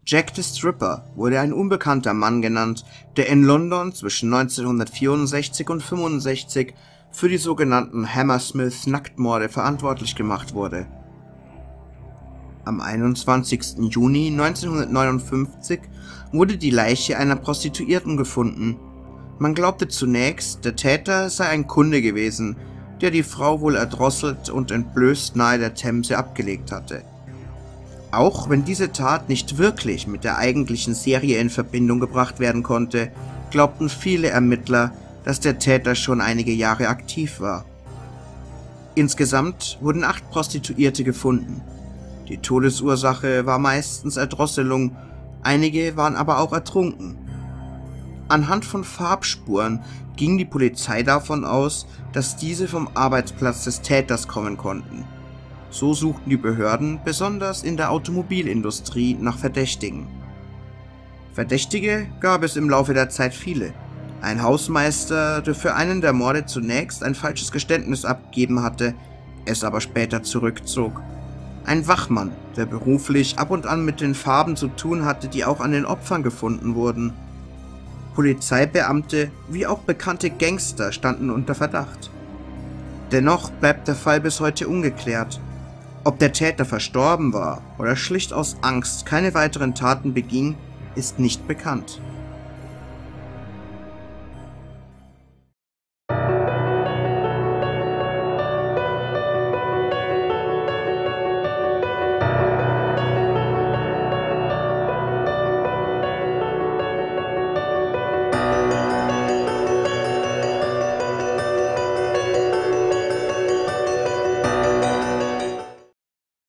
Jack the Stripper wurde ein unbekannter Mann genannt, der in London zwischen 1964 und 1965 für die sogenannten Hammersmith-Nacktmorde verantwortlich gemacht wurde. Am 21. Juni 1959 wurde die Leiche einer Prostituierten gefunden. Man glaubte zunächst, der Täter sei ein Kunde gewesen, der die Frau wohl erdrosselt und entblößt nahe der Themse abgelegt hatte. Auch wenn diese Tat nicht wirklich mit der eigentlichen Serie in Verbindung gebracht werden konnte, glaubten viele Ermittler, dass der Täter schon einige Jahre aktiv war. Insgesamt wurden 8 Prostituierte gefunden. Die Todesursache war meistens Erdrosselung, einige waren aber auch ertrunken. Anhand von Farbspuren ging die Polizei davon aus, dass diese vom Arbeitsplatz des Täters kommen konnten. So suchten die Behörden besonders in der Automobilindustrie nach Verdächtigen. Verdächtige gab es im Laufe der Zeit viele. Ein Hausmeister, der für einen der Morde zunächst ein falsches Geständnis abgegeben hatte, es aber später zurückzog. Ein Wachmann, der beruflich ab und an mit den Farben zu tun hatte, die auch an den Opfern gefunden wurden. Polizeibeamte wie auch bekannte Gangster standen unter Verdacht. Dennoch bleibt der Fall bis heute ungeklärt. Ob der Täter verstorben war oder schlicht aus Angst keine weiteren Taten beging, ist nicht bekannt.